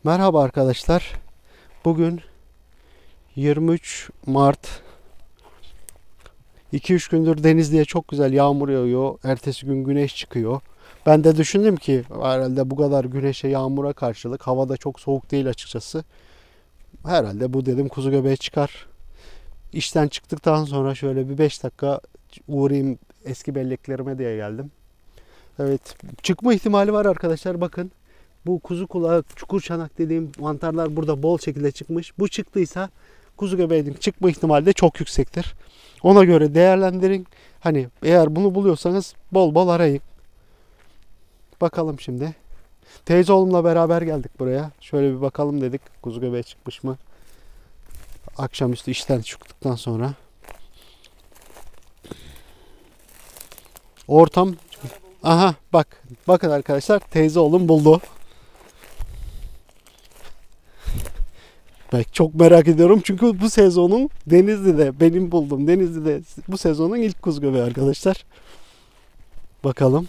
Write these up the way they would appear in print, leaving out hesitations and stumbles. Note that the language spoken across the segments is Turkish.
Merhaba arkadaşlar. Bugün 23 Mart. 2-3 gündür Denizli'ye çok güzel yağmur yağıyor. Ertesi gün güneş çıkıyor. Ben de düşündüm ki herhalde bu kadar güneşe yağmura karşılık hava da çok soğuk değil açıkçası. Herhalde bu dedim kuzu göbeği çıkar. İşten çıktıktan sonra şöyle bir 5 dakika uğrayayım eski belleklerime diye geldim. Evet, çıkma ihtimali var arkadaşlar, bakın. Bu kuzu kulağı, çukur çanak dediğim mantarlar burada bol şekilde çıkmış. Bu çıktıysa kuzu göbeğinin çıkma ihtimali de çok yüksektir. Ona göre değerlendirin. Hani eğer bunu buluyorsanız bol bol arayın. Bakalım şimdi. Teyze oğlumla beraber geldik buraya. Şöyle bir bakalım dedik. Kuzu göbeği çıkmış mı? Akşamüstü işten çıktıktan sonra. Ortam. Aha bak. Bakın arkadaşlar, teyze oğlum buldu. Ben çok merak ediyorum çünkü bu sezonun Denizli'de benim bulduğum Denizli'de bu sezonun ilk kuzu göbeği arkadaşlar. Bakalım.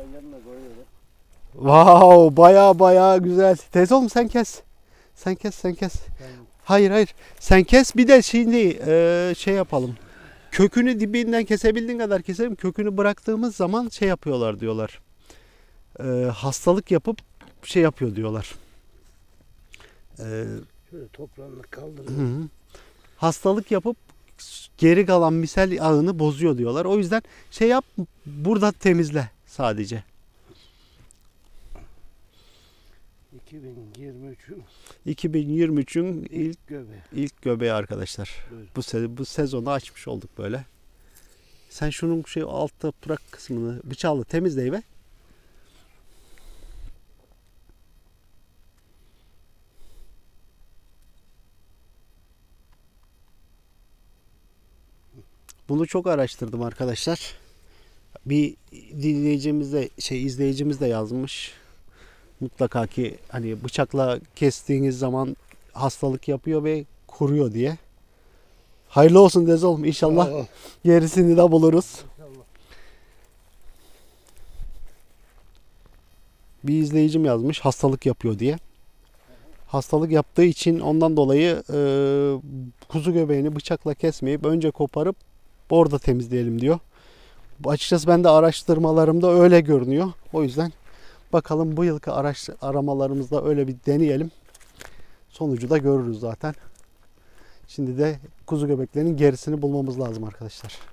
Wow, baya güzel. Teyze oğlum sen kes. Sen kes. Hayır. Sen kes, bir de şimdi şey yapalım. Kökünü dibinden kesebildiğin kadar keselim. Kökünü bıraktığımız zaman şey yapıyorlar diyorlar. Hastalık yapıp şey yapıyor diyorlar. Şöyle toprağını kaldırıyor. Hastalık yapıp geri kalan misel ağını bozuyor diyorlar. O yüzden şey yap, burada temizle sadece. 2023'ün ilk göbeği arkadaşlar. Bu sezonu açmış olduk böyle. Sen şunun alt toprak kısmını bıçakla temizleyiver. Bunu çok araştırdım arkadaşlar. Bir dinleyicimiz de izleyicimiz de yazmış. Mutlaka ki hani bıçakla kestiğiniz zaman hastalık yapıyor ve kuruyor diye. Hayırlı olsun Dez oğlum, inşallah gerisini de buluruz. Bir izleyicim yazmış hastalık yapıyor diye. Hastalık yaptığı için ondan dolayı kuzu göbeğini bıçakla kesmeyip önce koparıp orada temizleyelim diyor. Açıkçası ben de araştırmalarımda öyle görünüyor. O yüzden bakalım bu yılki aramalarımızda öyle bir deneyelim. Sonucu da görürüz zaten. Şimdi de kuzu göbeklerinin gerisini bulmamız lazım arkadaşlar.